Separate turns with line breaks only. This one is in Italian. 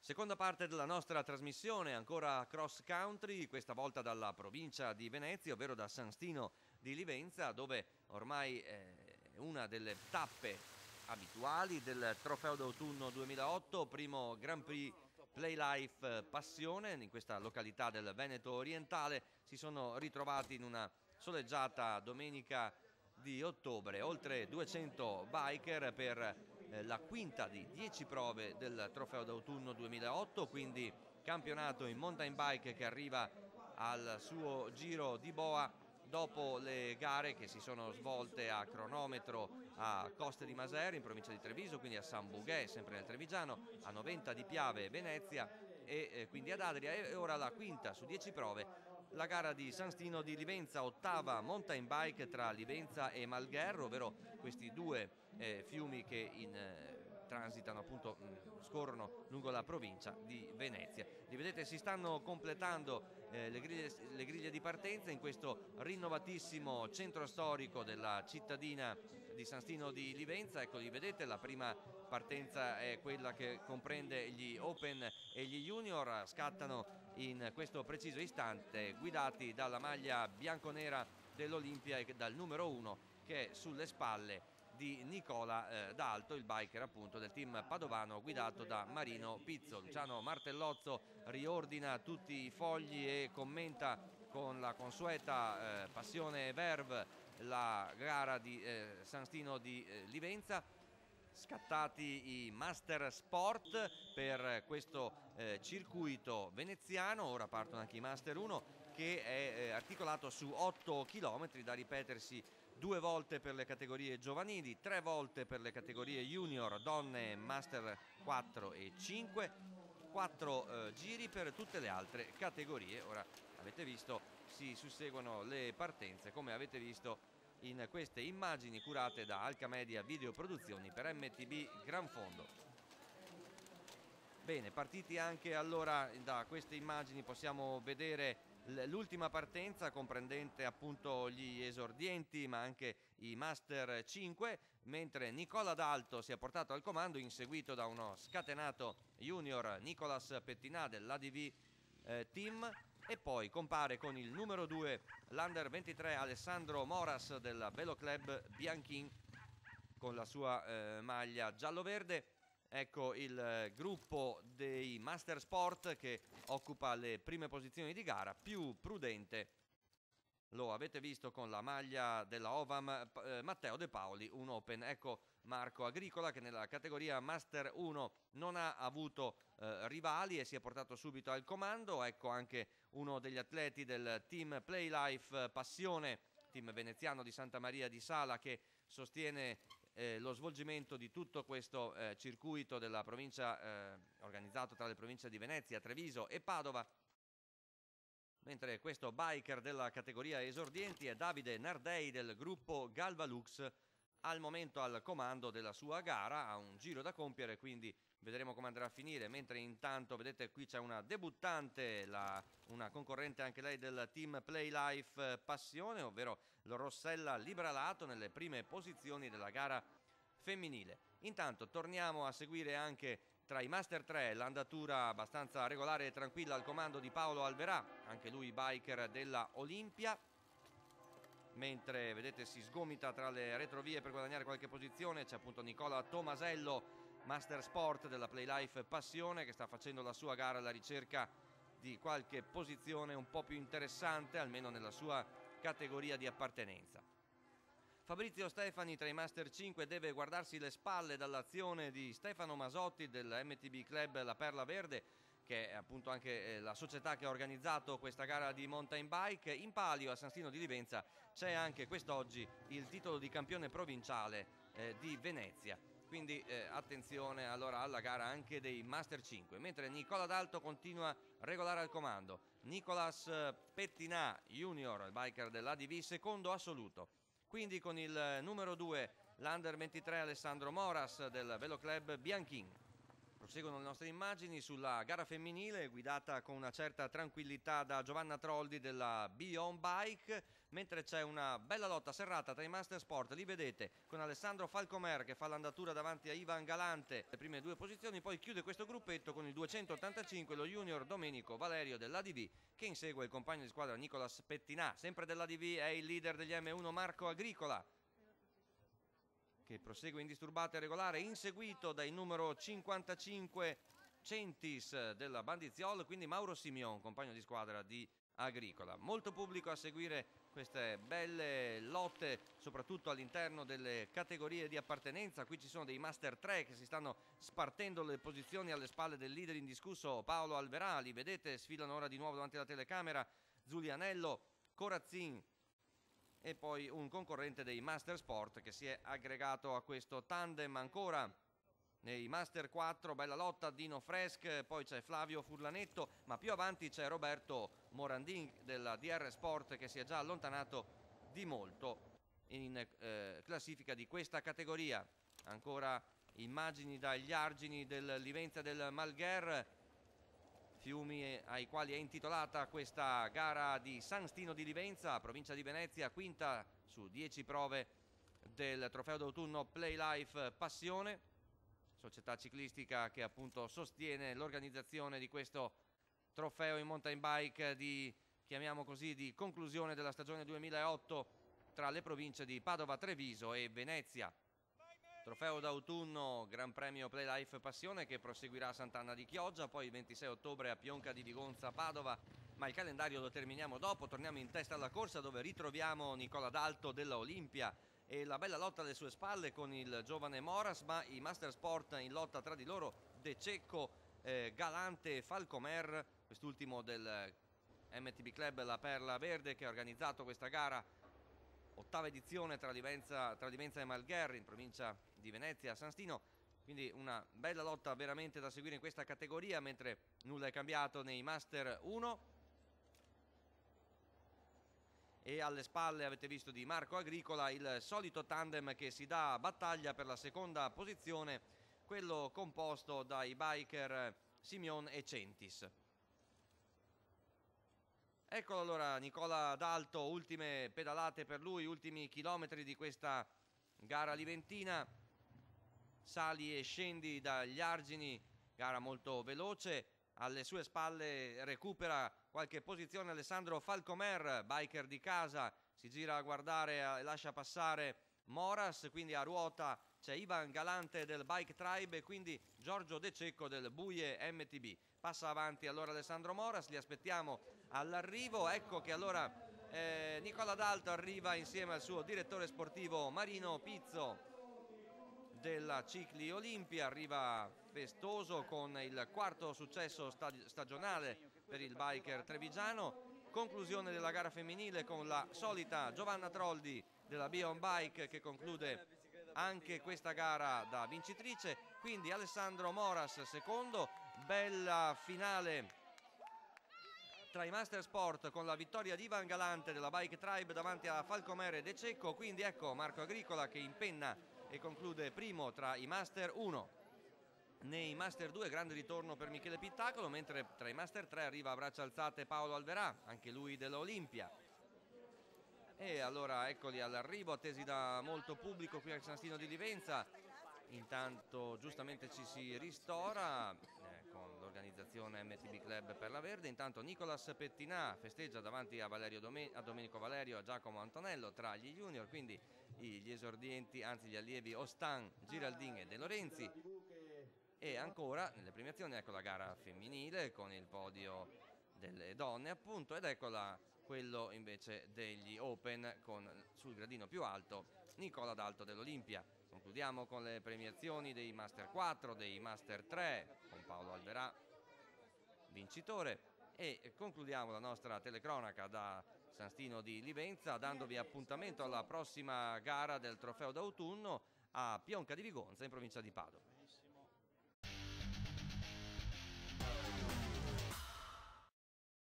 Seconda parte della nostra trasmissione, ancora cross country, questa volta dalla provincia di Venezia, ovvero da San Stino di Livenza, dove ormai è una delle tappe abituali del Trofeo d'autunno 2008, primo Grand Prix Playlife Passione. In questa località del Veneto orientale si sono ritrovati in una soleggiata domenica di ottobre oltre 200 biker per la quinta di 10 prove del Trofeo d'autunno 2008, quindi campionato in mountain bike che arriva al suo giro di boa dopo le gare che si sono svolte a cronometro a Coste di Masere in provincia di Treviso, quindi a San Bugè, sempre nel Trevigiano, a Noventa di Piave, Venezia e quindi ad Adria, e ora la quinta su 10 prove, la gara di San Stino di Livenza, ottava mountain bike tra Livenza e Malgherro, ovvero questi due fiumi che transitano, appunto, scorrono lungo la provincia di Venezia. Li vedete, si stanno completando le griglie di partenza in questo rinnovatissimo centro storico della cittadina di San Stino di Livenza. Ecco, li vedete, la prima partenza è quella che comprende gli Open e gli Junior, scattano in questo preciso istante, guidati dalla maglia bianconera dell'Olimpia e dal numero 1 che è sulle spalle di Nicola D'Alto, il biker appunto del team padovano guidato da Marino Pizzo. Luciano Martellozzo riordina tutti i fogli e commenta con la consueta passione e verve la gara di San Stino di Livenza. Scattati i Master Sport per questo circuito veneziano, ora partono anche i Master 1, che è articolato su 8 km da ripetersi 2 volte per le categorie giovanili, 3 volte per le categorie junior, donne, Master 4 e 5, 4 giri per tutte le altre categorie. Ora avete visto, si susseguono le partenze, come avete visto in queste immagini curate da Alcamedia Video Produzioni per MTB Gran Fondo. Bene, partiti anche allora da queste immagini possiamo vedere l'ultima partenza comprendente appunto gli esordienti ma anche i Master 5, mentre Nicola D'Alto si è portato al comando inseguito da uno scatenato junior Nicolas Pettinà dell'ADV Team, e poi compare con il numero 2 l'Under 23 Alessandro Moras del Velo Club Bianchin con la sua maglia giallo-verde. Ecco il gruppo dei Master Sport che occupa le prime posizioni di gara, più prudente. Lo avete visto con la maglia della Ovam Matteo De Paoli, un Open. Ecco Marco Agricola che nella categoria Master 1 non ha avuto rivali e si è portato subito al comando. Ecco anche uno degli atleti del team Playlife Passione, team veneziano di Santa Maria di Sala, che sostiene lo svolgimento di tutto questo circuito della provincia organizzato tra le province di Venezia, Treviso e Padova. Mentre questo biker della categoria esordienti è Davide Nardei del gruppo Galvalux, al momento al comando della sua gara, ha un giro da compiere, quindi vedremo come andrà a finire. Mentre intanto vedete qui c'è una debuttante, una concorrente anche lei del team Playlife Passione, ovvero Rossella Libralato, nelle prime posizioni della gara femminile. Intanto torniamo a seguire anche tra i Master 3 l'andatura abbastanza regolare e tranquilla al comando di Paolo Alverà, anche lui biker della Olimpia, mentre vedete si sgomita tra le retrovie per guadagnare qualche posizione. C'è appunto Nicola Tomasello, Master Sport della Playlife Passione, che sta facendo la sua gara alla ricerca di qualche posizione un po' più interessante, almeno nella sua categoria di appartenenza. Fabrizio Stefani tra i Master 5 deve guardarsi le spalle dall'azione di Stefano Masotti del MTB Club La Perla Verde, che è appunto anche la società che ha organizzato questa gara di mountain bike. In palio a San Stino di Livenza c'è anche quest'oggi il titolo di campione provinciale di Venezia. Quindi attenzione allora alla gara anche dei Master 5, mentre Nicola D'Alto continua regolare al comando. Nicolas Pettinà Junior, il biker dell'ADV, secondo assoluto. Quindi con il numero 2 l'Under 23 Alessandro Moras del Velo Club Bianchin. Proseguono le nostre immagini sulla gara femminile guidata con una certa tranquillità da Giovanna Troldi della Beyond Bike, mentre c'è una bella lotta serrata tra i Master Sport. Li vedete con Alessandro Falcomer che fa l'andatura davanti a Ivan Galante, le prime due posizioni, poi chiude questo gruppetto con il 285 lo junior Domenico Valerio dell'ADV che insegue il compagno di squadra Nicolas Pettinà. Sempre dell'ADV è il leader degli M1 Marco Agricola, che prosegue indisturbato e regolare, inseguito dai numero 55 Centis della Bandiziol, quindi Mauro Simeon, compagno di squadra di Agricola. Molto pubblico a seguire queste belle lotte, soprattutto all'interno delle categorie di appartenenza. Qui ci sono dei Master 3 che si stanno spartendo le posizioni alle spalle del leader indiscusso Paolo Alverà. Li vedete, sfilano ora di nuovo davanti alla telecamera Zulianello, Corazzin e poi un concorrente dei Master Sport che si è aggregato a questo tandem. Ancora nei Master 4, bella lotta, Dino Fresc, poi c'è Flavio Furlanetto, ma più avanti c'è Roberto Morandin della DR Sport che si è già allontanato di molto in classifica di questa categoria. Ancora immagini dagli argini del Livenza del Malgher, fiumi ai quali è intitolata questa gara di San Stino di Livenza, provincia di Venezia, quinta su 10 prove del trofeo d'autunno Playlife Passione, società ciclistica che appunto sostiene l'organizzazione di questo trofeo in mountain bike di, chiamiamo così, di conclusione della stagione 2008 tra le province di Padova, Treviso e Venezia. Trofeo d'autunno Gran Premio Playlife Passione che proseguirà a Sant'Anna di Chioggia, poi il 26 ottobre a Pionca di Vigonza, Padova, ma il calendario lo terminiamo dopo. Torniamo in testa alla corsa dove ritroviamo Nicola D'Alto della Olimpia e la bella lotta alle sue spalle con il giovane Moras, ma i Master Sport in lotta tra di loro, De Cecco, Galante e Falcomer, quest'ultimo del MTB Club La Perla Verde che ha organizzato questa gara, ottava edizione tra Livenza e Malgher in provincia di Venezia, San Stino, quindi una bella lotta veramente da seguire in questa categoria, mentre nulla è cambiato nei Master 1. E alle spalle avete visto di Marco Agricola il solito tandem che si dà battaglia per la seconda posizione, quello composto dai biker Simeon e Centis. Eccolo allora Nicola D'Alto, ultime pedalate per lui, ultimi chilometri di questa gara liventina, sali e scendi dagli argini, gara molto veloce. Alle sue spalle recupera qualche posizione Alessandro Falcomer, biker di casa, si gira a guardare e lascia passare Moras, quindi a ruota c'è Ivan Galante del Bike Tribe e quindi Giorgio De Cecco del Buie MTB. Passa avanti allora Alessandro Moras, li aspettiamo all'arrivo. Ecco che allora Nicola D'Alto arriva insieme al suo direttore sportivo Marino Pizzo della Cicli Olimpia, arriva festoso con il quarto successo stagionale per il biker trevigiano. Conclusione della gara femminile con la solita Giovanna Troldi della Beyond Bike che conclude anche questa gara da vincitrice, quindi Alessandro Moras secondo. Bella finale tra i Master Sport con la vittoria di Ivan Galante della Bike Tribe davanti a Falcomer e De Cecco, quindi ecco Marco Agricola che impenna e conclude primo tra i Master 1. Nei Master 2 grande ritorno per Michele Pittacolo, mentre tra i Master 3 arriva a braccia alzate Paolo Alverà, anche lui dell'Olimpia. E allora eccoli all'arrivo, attesi da molto pubblico qui al San Stino di Livenza. Intanto giustamente ci si ristora con l'organizzazione MTB Club Perla Verde. Intanto Nicolas Pettinà festeggia davanti a Domenico Valerio, a Giacomo Antonello tra gli junior, quindi gli esordienti, anzi gli allievi Ostan, Giraldin e De Lorenzi. E ancora nelle premiazioni ecco la gara femminile con il podio delle donne appunto, ed eccola quello invece degli Open con sul gradino più alto Nicola D'Alto dell'Olimpia. Concludiamo con le premiazioni dei Master 4, dei Master 3 con Paolo Alverà vincitore, e concludiamo la nostra telecronaca da San Stino di Livenza dandovi appuntamento alla prossima gara del trofeo d'autunno a Pionca di Vigonza in provincia di Padova.